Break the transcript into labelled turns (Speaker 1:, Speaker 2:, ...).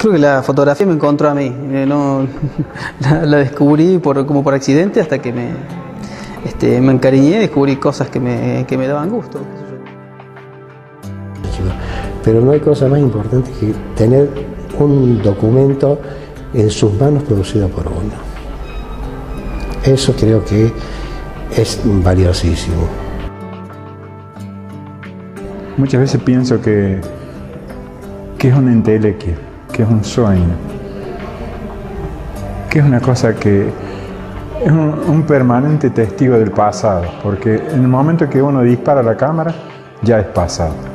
Speaker 1: Creo que la fotografía me encontró a mí, no, la descubrí como por accidente hasta que me encariñé, descubrí cosas que me daban gusto.
Speaker 2: Pero no hay cosa más importante que tener un documento en sus manos producido por uno. Eso creo que es valiosísimo.
Speaker 3: Muchas veces pienso que es una entelequia, que es un sueño, que es una cosa que es un permanente testigo del pasado, porque en el momento que uno dispara la cámara, ya es pasado.